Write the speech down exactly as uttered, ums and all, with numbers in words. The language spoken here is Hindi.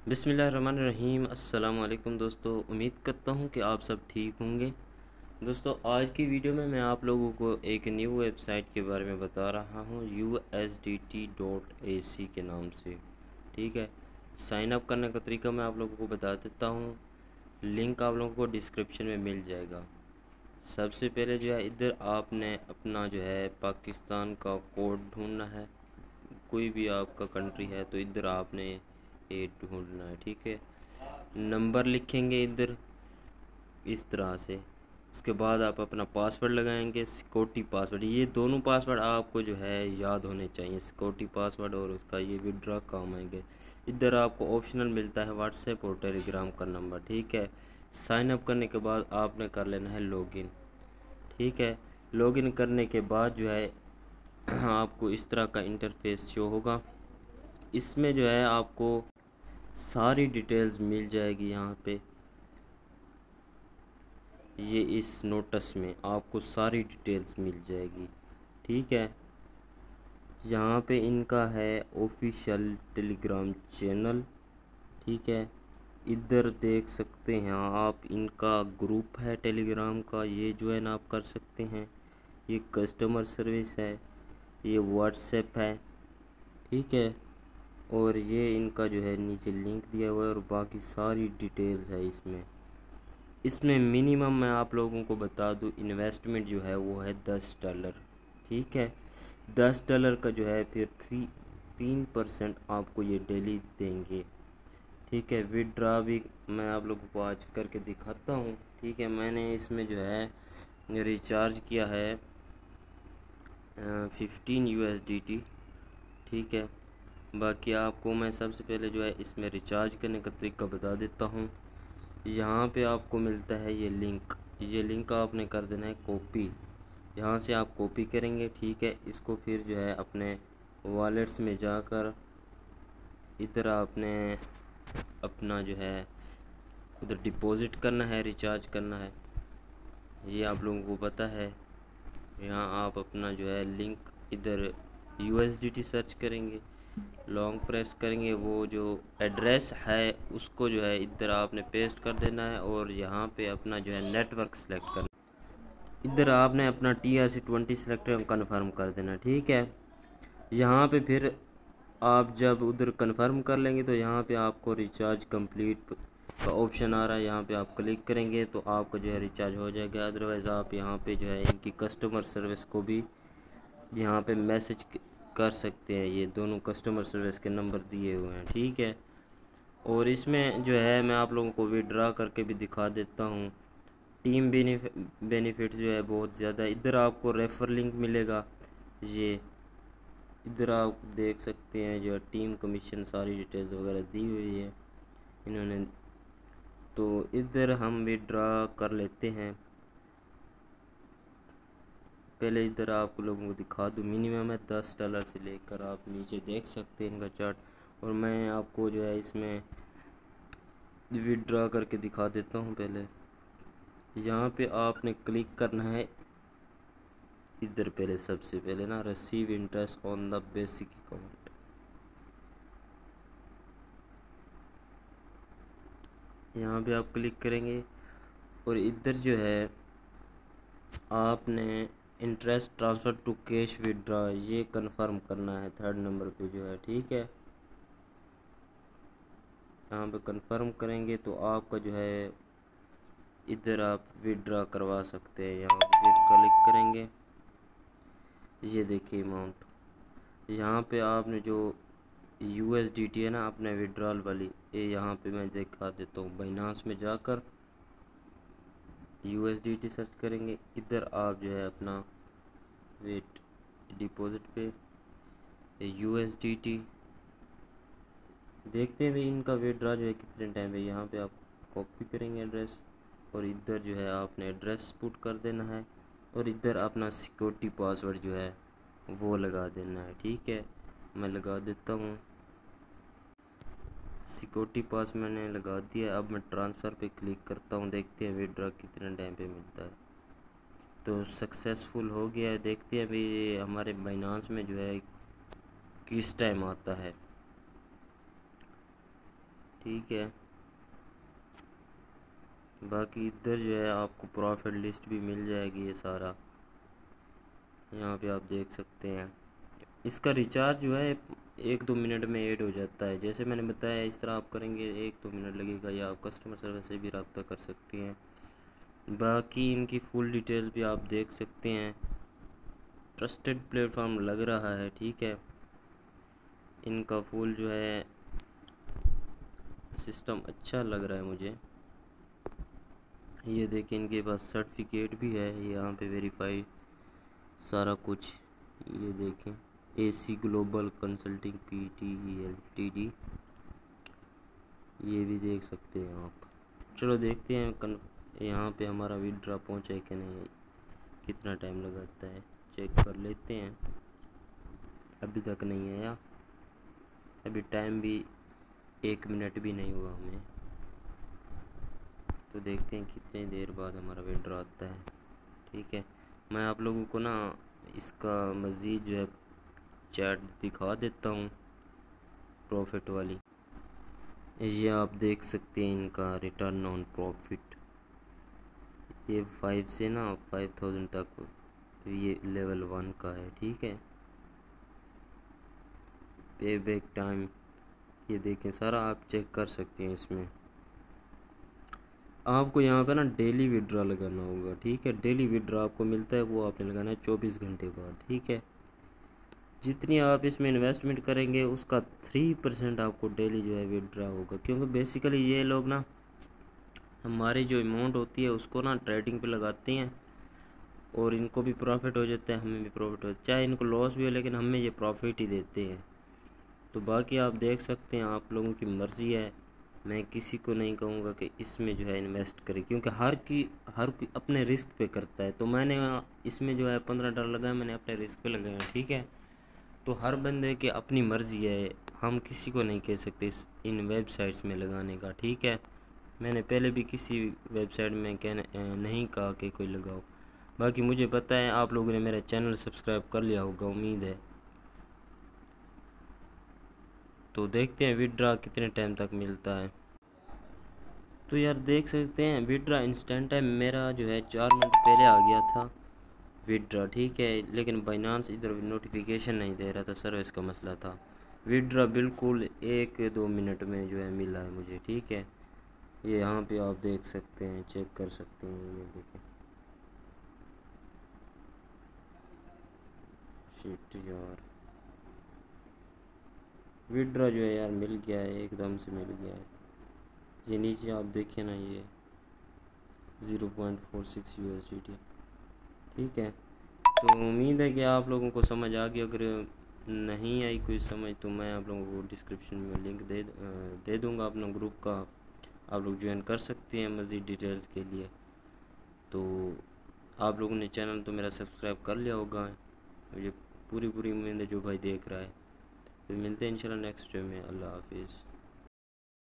बिस्मिल्लाहिर्रहमानिर्रहीम। अस्सलाम वालेकुम दोस्तों, उम्मीद करता हूँ कि आप सब ठीक होंगे। दोस्तों, आज की वीडियो में मैं आप लोगों को एक न्यू वेबसाइट के बारे में बता रहा हूँ, U S D T dot A C के नाम से। ठीक है, साइन अप करने का तरीका मैं आप लोगों को बता देता हूँ। लिंक आप लोगों को डिस्क्रिप्शन में मिल जाएगा। सबसे पहले जो है, इधर आपने अपना जो है पाकिस्तान का कोड ढूंढना है। कोई भी आपका कंट्री है तो इधर आपने ये ढूंढना है। ठीक है, नंबर लिखेंगे इधर इस तरह से। उसके बाद आप अपना पासवर्ड लगाएंगे, सिक्योरिटी पासवर्ड। ये दोनों पासवर्ड आपको जो है याद होने चाहिए, सिक्योरिटी पासवर्ड और उसका ये विड्रॉ काम आएंगे। इधर आपको ऑप्शनल मिलता है व्हाट्सएप और टेलीग्राम का नंबर। ठीक है, साइन अप करने के बाद आपने कर लेना है लॉगिन। ठीक है, लॉगिन करने के बाद जो है आपको इस तरह का इंटरफेस शो होगा। इसमें जो है आपको सारी डिटेल्स मिल जाएगी। यहाँ पे ये इस नोटिस में आपको सारी डिटेल्स मिल जाएगी। ठीक है, यहाँ पे इनका है ऑफिशियल टेलीग्राम चैनल। ठीक है, इधर देख सकते हैं आप, इनका ग्रुप है टेलीग्राम का, ये ज्वाइन आप कर सकते हैं। ये कस्टमर सर्विस है, ये व्हाट्सएप है। ठीक है, और ये इनका जो है नीचे लिंक दिया हुआ है और बाकी सारी डिटेल्स है इसमें। इसमें मिनिमम मैं आप लोगों को बता दूं, इन्वेस्टमेंट जो है वो है दस डॉलर। ठीक है, दस डॉलर का जो है फिर थ्री तीन परसेंट आपको ये डेली देंगे। ठीक है, विड्रा भी मैं आप लोगों को आज करके दिखाता हूँ। ठीक है, मैंने इसमें जो है रिचार्ज किया है fifteen U S D T. ठीक है, बाकी आपको मैं सबसे पहले जो है इसमें रिचार्ज करने का तरीका बता देता हूँ। यहाँ पे आपको मिलता है ये लिंक, ये लिंक आपने कर देना है कॉपी। यहाँ से आप कॉपी करेंगे। ठीक है, इसको फिर जो है अपने वॉलेट्स में जाकर इधर आपने अपना जो है उधर डिपॉजिट करना है, रिचार्ज करना है। ये आप लोगों को पता है। यहाँ आप अपना जो है लिंक इधर U S D T search करेंगे, लॉन्ग प्रेस करेंगे, वो जो एड्रेस है उसको जो है इधर आपने पेस्ट कर देना है और यहाँ पे अपना जो है नेटवर्क सेलेक्ट करना। इधर आपने अपना T R C twenty select confirm कर देना। ठीक है, यहाँ पे फिर आप जब उधर कन्फर्म कर लेंगे तो यहाँ पे आपको रिचार्ज कंप्लीट का ऑप्शन आ रहा है, यहाँ पे आप क्लिक करेंगे तो आपका जो है रिचार्ज हो जाएगा। अदरवाइज़ आप यहाँ पे जो है इनकी कस्टमर सर्विस को भी यहाँ पे मैसेज कर सकते हैं। ये दोनों कस्टमर सर्विस के नंबर दिए हुए हैं। ठीक है, और इसमें जो है मैं आप लोगों को विड्रा करके भी दिखा देता हूँ। टीम बेनिफिट जो है बहुत ज़्यादा। इधर आपको रेफर लिंक मिलेगा। ये इधर आप देख सकते हैं जो है टीम कमीशन सारी डिटेल्स वगैरह दी हुई है इन्होंने। तो इधर हम विड्रा कर लेते हैं। पहले इधर आप लोगों को दिखा दूँ, मिनिमम है दस डॉलर से लेकर आप नीचे देख सकते हैं इनका चार्ट। और मैं आपको जो है इसमें विड्रा करके दिखा देता हूँ। पहले यहाँ पे आपने क्लिक करना है इधर, पहले सबसे पहले ना receive interest on the basic account. यहाँ पे आप क्लिक करेंगे और इधर जो है आपने interest transfer to cash withdraw ये कंफर्म करना है थर्ड नंबर पे जो है। ठीक है, यहाँ पे कंफर्म करेंगे तो आपका जो है इधर आप विड्रा करवा सकते हैं। यहाँ पे फिर क्लिक करेंगे, ये देखिए अमाउंट। यहाँ पे आपने जो यू एस डी टी है ना अपने विड्रॉल वाली, ये यहाँ पे मैं दिखा देता हूँ। बाइनांस में जाकर U S D T search करेंगे। इधर आप जो है अपना वेट डिपॉजिट पे यू एस डी टी देखते हैं भाई इनका विड्रॉ जो है कितने टाइम पे। यहाँ पे आप कॉपी करेंगे एड्रेस और इधर जो है आपने एड्रेस पुट कर देना है और इधर अपना सिक्योरिटी पासवर्ड जो है वो लगा देना है। ठीक है, मैं लगा देता हूँ। सिक्योरिटी पास मैंने लगा दिया। अब मैं ट्रांसफ़र पे क्लिक करता हूँ, देखते हैं विड्रॉ कितने टाइम पे मिलता है। तो सक्सेसफुल हो गया है। देखते हैं भाई हमारे बाइनांस में जो है किस टाइम आता है। ठीक है। बाकी इधर जो है आपको प्रॉफिट लिस्ट भी मिल जाएगी, ये सारा यहाँ पे आप देख सकते हैं। इसका रिचार्ज जो है एक दो मिनट में ऐड हो जाता है, जैसे मैंने बताया इस तरह आप करेंगे एक दो मिनट लगेगा, या आप कस्टमर सर्विस से भी रब्ता कर सकती हैं। बाकी इनकी फुल डिटेल्स भी आप देख सकते हैं। ट्रस्टेड प्लेटफॉर्म लग रहा है, ठीक है। इनका फुल जो है सिस्टम अच्छा लग रहा है मुझे। ये देखिए इनके पास सर्टिफिकेट भी है यहाँ पे, वेरीफाई सारा कुछ। ये देखें AC Global Consulting P T L T, D भी देख सकते हैं आप। चलो देखते हैं कन यहाँ पे हमारा विड्रा पहुँचा है कि नहीं, कितना टाइम लगाता है चेक कर लेते हैं। अभी तक नहीं आया, अभी टाइम भी एक मिनट भी नहीं हुआ हमें, तो देखते हैं कितनी देर बाद हमारा विड्रा आता है। ठीक है, मैं आप लोगों को ना इसका मज़ीद जो है चैट दिखा देता हूँ प्रॉफिट वाली। ये आप देख सकते हैं इनका रिटर्न ऑन प्रॉफिट, ये फाइव से ना फाइव थाउजेंड तक ये लेवल वन का है। ठीक है, पे बैक टाइम ये देखें सारा आप चेक कर सकते हैं। इसमें आपको यहाँ पे ना डेली विड्रा लगाना होगा। ठीक है, डेली विड्रा आपको मिलता है वो आपने लगाना है चौबीस घंटे बाद। ठीक है, जितनी आप इसमें इन्वेस्टमेंट करेंगे उसका थ्री परसेंट आपको डेली जो है विड्रा होगा, क्योंकि बेसिकली ये लोग ना हमारी जो अमाउंट होती है उसको ना ट्रेडिंग पे लगाते हैं और इनको भी प्रॉफिट हो जाता है, हमें भी प्रॉफिट हो, चाहे इनको लॉस भी हो लेकिन हमें ये प्रॉफिट ही देते हैं। तो बाकी आप देख सकते हैं, आप लोगों की मर्ज़ी है, मैं किसी को नहीं कहूँगा कि इसमें जो है इन्वेस्ट करें, क्योंकि हर की हर कोई अपने रिस्क पे करता है। तो मैंने इसमें जो है पंद्रह डॉलर लगाया, मैंने अपने रिस्क पे लगाया। ठीक है, तो हर बंदे की अपनी मर्ज़ी है, हम किसी को नहीं कह सकते इस इन वेबसाइट्स में लगाने का। ठीक है, मैंने पहले भी किसी वेबसाइट में कहने नहीं कहा कि कोई लगाओ। बाकी मुझे पता है आप लोगों ने मेरा चैनल सब्सक्राइब कर लिया होगा, उम्मीद है। तो देखते हैं विड्रा कितने टाइम तक मिलता है। तो यार देख सकते हैं विड्रा इंस्टेंट है, मेरा जो है चार मिनट पहले आ गया था विड्रा। ठीक है, लेकिन बाइनांस इधर नोटिफिकेशन नहीं दे रहा था, सर्विस का मसला था। विड्रा बिल्कुल एक दो मिनट में जो है मिला है मुझे। ठीक है, ये यहाँ पे आप देख सकते हैं, चेक कर सकते हैं। ये देखें, शिट यार, विड्रा जो है यार मिल गया है, एकदम से मिल गया है। ये नीचे आप देखें ना, ये zero point four six U S D T. ठीक है, तो उम्मीद है कि आप लोगों को समझ आ गई। अगर नहीं आई कोई समझ तो मैं आप लोगों को डिस्क्रिप्शन में लिंक दे दे दूँगा अपना ग्रुप का, आप लोग ज्वाइन कर सकते हैं मज़ीद डिटेल्स के लिए। तो आप लोगों ने चैनल तो मेरा सब्सक्राइब कर लिया होगा, मुझे पूरी पूरी उम्मीद है जो भाई देख रहा है। तो मिलते हैं इंशाल्लाह नेक्स्ट वीडियो में। अल्लाह हाफिज़।